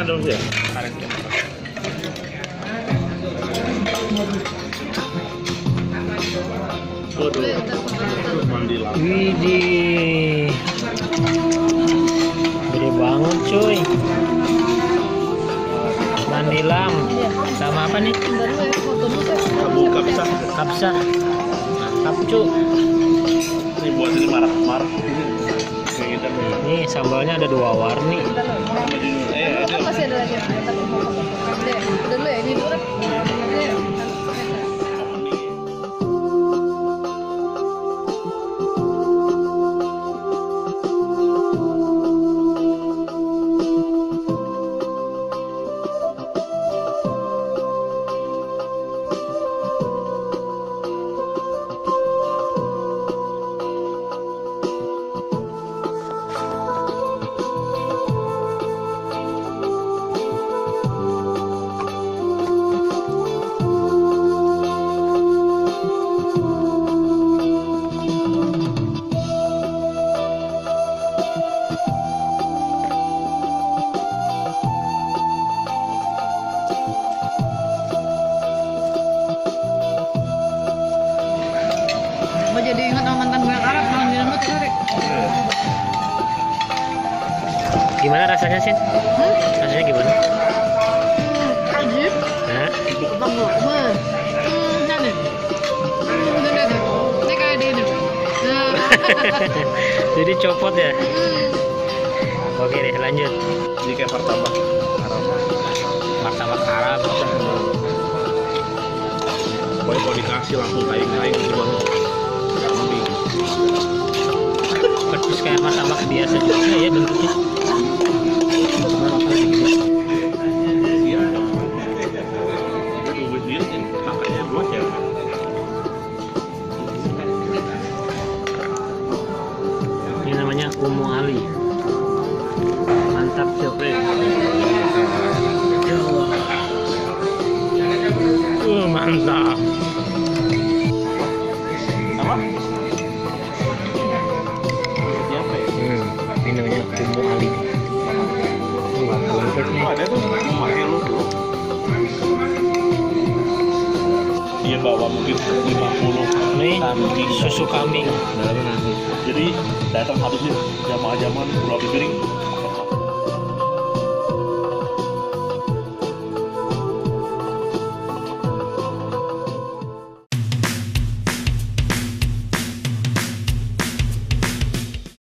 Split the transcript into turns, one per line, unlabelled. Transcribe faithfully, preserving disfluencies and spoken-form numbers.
karetnya dong ya.
Karetnya.
Waduh. Mandilam.
Widih. Gede banget cuy. Mandilam. Sama apa nih?
Abu kapsa.
Kapsa. Kapcu.
Ini buat ini marah-marah. Kayak gitu.
Nih sambalnya ada dua warni.
Eh,
Kan masih ada lagi. Dek, dulu ya ini dulu kan. Dek. Gue jadi ingat sama mantan gue yang Arab, malam di lembut sore.
Gimana rasanya sih?
Hmm?
Rasanya gimana?
Hmm, ajib.
Hah?
Bang gue. Hmm, nah nih. Hmm, ini deh. Ini kayak di ini. Nah.
Jadi copot ya?
Hmm.
Oke deh lanjut.
Jadi kayak martabak Arab.
Martabak Arab.
Pokoknya kalau dikasih langsung kain-kain gitu banget. Kambing.
Persis kayak martabak biasa juga ya bentuknya.
Iya. Tunggu dia sih, kakaknya dua ya.
Ini namanya Umu Ali. Mantap cuy.
Uh, mantap. Apa? Siapa ya?
Hmm, ini namanya Umu Ali. Wah, mantap nih.
Oh, ada tuh pakai lu tuh. Dia bawa mungkin lima puluh
Nih
kambing.
susu kambing.
Dalamnya nasi. Jadi datang habisnya jamaah-jamaah berapa piring